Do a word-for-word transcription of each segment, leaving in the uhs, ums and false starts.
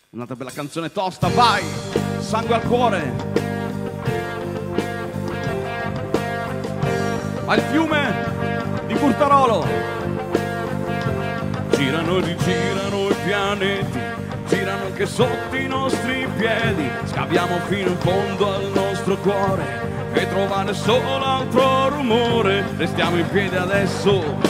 Un'altra bella canzone tosta, vai! Sangue al cuore! Al fiume di Curtarolo! Girano e rigirano i pianeti, girano anche sotto i nostri piedi. Scaviamo fino in fondo al nostro cuore e trovare solo altro rumore. Restiamo in piedi adesso.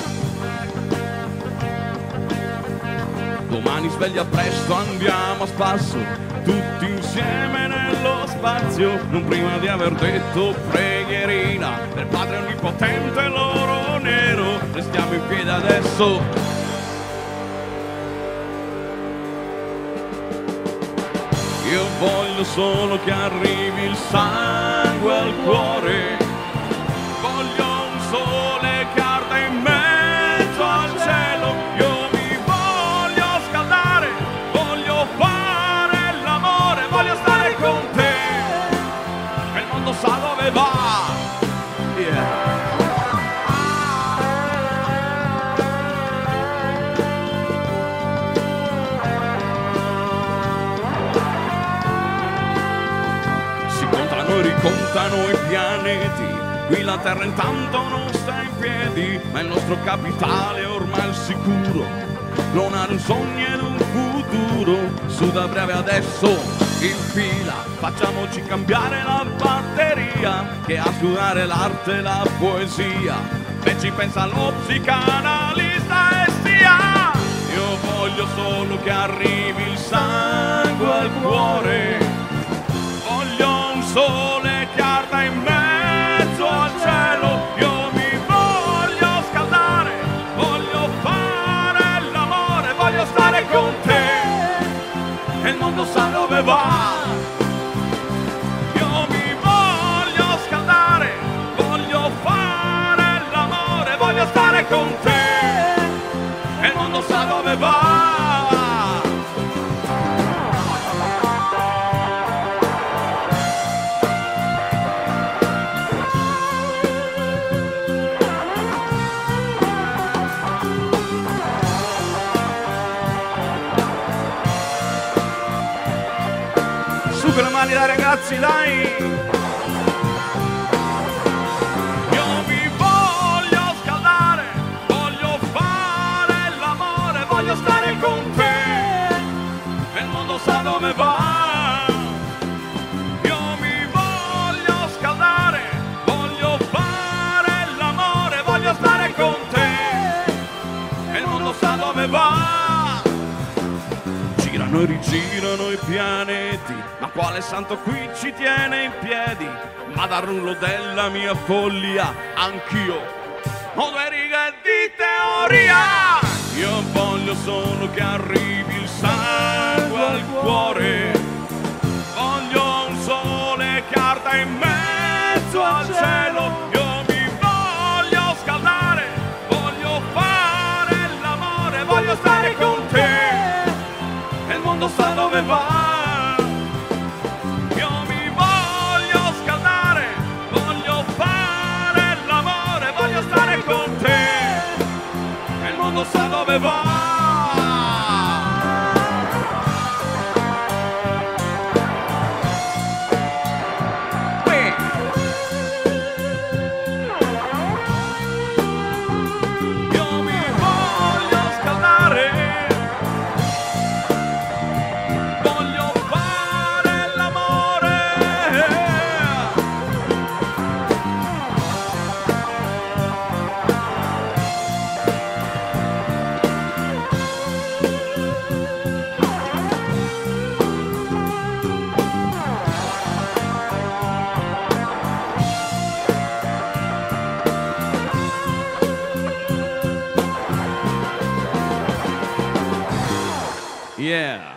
Domani sveglia presto, andiamo a spasso, tutti insieme nello spazio, non prima di aver detto preghierina del Padre Onnipotente l'oro nero. Restiamo in piedi adesso. Io voglio solo che arrivi il sangue al cuore, voglio un sole che arde in mezzo al cielo. Io sa dove va, yeah. Si contano e ricontano i pianeti, qui la terra intanto non sta in piedi, ma il nostro capitale è ormai il sicuro, clonare un sogno ed un futuro, su da breve adesso. In fila, facciamoci cambiare la batteria, che a studiare l'arte e la poesia e ci pensa lo psicanalista e sia. Io voglio solo che arrivi il sangue al cuore, voglio un sole che arda in mezzo al cielo. Io mi voglio scaldare, voglio fare l'amore, voglio stare con te e il mondo sa dove va. Io mi voglio scaldare, voglio fare l'amore, voglio stare con te e il mondo sa dove va. Con le mani dai ragazzi, dai! Io mi voglio scaldare, voglio fare l'amore, voglio stare con te e il mondo sa dove va. Io mi voglio scaldare, voglio fare l'amore, voglio stare con te e il mondo sa dove va. Girano e rigirano i pianeti, ma quale santo qui ci tiene in piedi? Ma dal rullo della mia follia anch'io ho due righe di teoria. Io voglio solo che arrivi il sangue al cuore, voglio un sole che arda in mezzo al cielo. Io mi voglio scaldare, voglio fare l'amore, voglio stare con te e il mondo sa dove va. Io mi voglio scaldare, voglio fare l'amore, voglio stare con te e il mondo sa dove va. Yeah.